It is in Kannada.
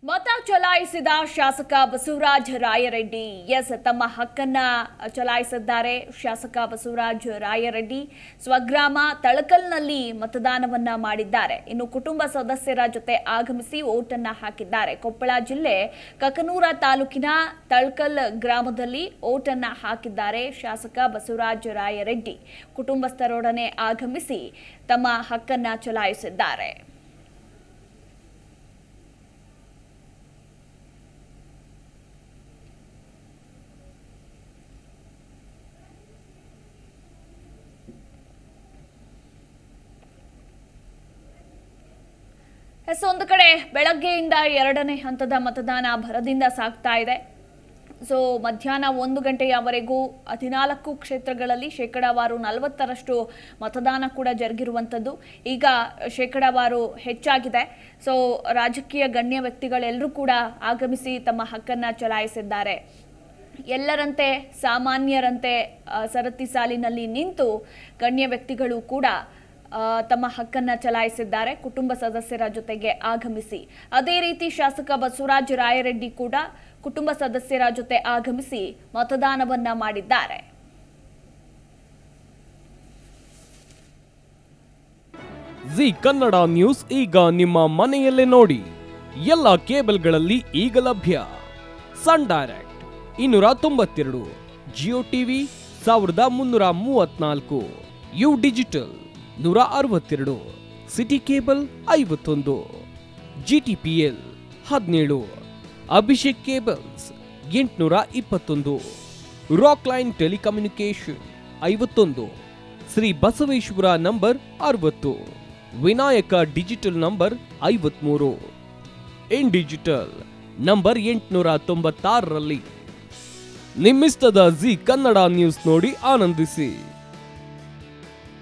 ಮತ ಚಲಾಯಿಸಿದ ಶಾಸಕ ಬಸವರಾಜ ರಾಯರೆಡ್ಡಿ ತಮ್ಮ ಹಕ್ಕನ್ನ ಚಲಾಯಿಸಿದ್ದಾರೆ. ಶಾಸಕ ಬಸವರಾಜ ರಾಯರೆಡ್ಡಿ ಸ್ವಗ್ರಾಮ ತಳಕಲ್ನಲ್ಲಿ ಮತದಾನವನ್ನ ಮಾಡಿದ್ದಾರೆ. ಇನ್ನು ಕುಟುಂಬ ಸದಸ್ಯರ ಜೊತೆ ಆಗಮಿಸಿ ವೋಟನ್ನ ಹಾಕಿದ್ದಾರೆ. ಕೊಪ್ಪಳ ಜಿಲ್ಲೆ ಕಕನೂರ ತಾಲೂಕಿನ ತಳಕಲ್ ಗ್ರಾಮದಲ್ಲಿ ವೋಟನ್ನ ಹಾಕಿದ್ದಾರೆ. ಶಾಸಕ ಬಸವರಾಜ ರಾಯರೆಡ್ಡಿ ಕುಟುಂಬಸ್ಥರೊಡನೆ ಆಗಮಿಸಿ ತಮ್ಮ ಹಕ್ಕನ್ನ ಚಲಾಯಿಸಿದ್ದಾರೆ. ಒಂದು ಕಡೆ ಬೆಳಗ್ಗೆಯಿಂದ ಎರಡನೇ ಹಂತದ ಮತದಾನ ಭರದಿಂದ ಸಾಗ್ತಾ ಇದೆ. ಮಧ್ಯಾಹ್ನ 1 ಗಂಟೆಯವರೆಗೂ 14 ಕ್ಷೇತ್ರಗಳಲ್ಲಿ ಶೇಕಡಾವಾರು 40ರಷ್ಟು ಮತದಾನ ಕೂಡ ಜರುಗಿರುವಂಥದ್ದು. ಈಗ ಶೇಕಡಾವಾರು ಹೆಚ್ಚಾಗಿದೆ. ರಾಜಕೀಯ ಗಣ್ಯ ವ್ಯಕ್ತಿಗಳೆಲ್ಲರೂ ಕೂಡ ಆಗಮಿಸಿ ತಮ್ಮ ಹಕ್ಕನ್ನು ಚಲಾಯಿಸಿದ್ದಾರೆ. ಎಲ್ಲರಂತೆ ಸಾಮಾನ್ಯರಂತೆ ಸರತಿ ಸಾಲಿನಲ್ಲಿ ನಿಂತು ಗಣ್ಯ ವ್ಯಕ್ತಿಗಳು ಕೂಡ ತಮ್ಮ ಹಕ್ಕನ್ನ ಚಲಾಯಿಸಿದ್ದಾರೆ. ಕುಟುಂಬ ಸದಸ್ಯರ ಜೊತೆಗೆ ಆಗಮಿಸಿ ಅದೇ ರೀತಿ ಶಾಸಕ ಬಸವರಾಜ ರಾಯರೆಡ್ಡಿ ಕೂಡ ಕುಟುಂಬ ಸದಸ್ಯರ ಜೊತೆ ಆಗಮಿಸಿ ಮತದಾನವನ್ನ ಮಾಡಿದ್ದಾರೆ. ಜಿ ಕನ್ನಡ ನ್ಯೂಸ್ ಈಗ ನಿಮ್ಮ ಮನೆಯಲ್ಲೇ ನೋಡಿ. ಎಲ್ಲ ಕೇಬಲ್ಗಳಲ್ಲಿ ಈಗ ಲಭ್ಯ. Sun Direct 292, Jio TV 1334, U digital 162, City cable 51, GTPL 17, Abhishek cables 821, Rockline telecommunication 51, Shri Basaveshwara number 60, Vinayaka digital number 53, in digital number 896ರಲ್ಲಿ ನಿಮ್ಮಿಸ್ತದ ಜಿ ಕನ್ನಡ ನ್ಯೂಸ್ ನೋಡಿ ಆನಂದಿಸಿ.